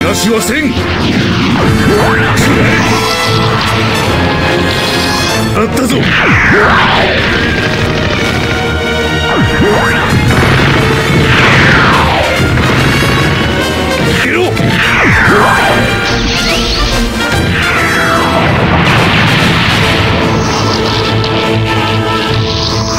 なしはせん。あったぞ。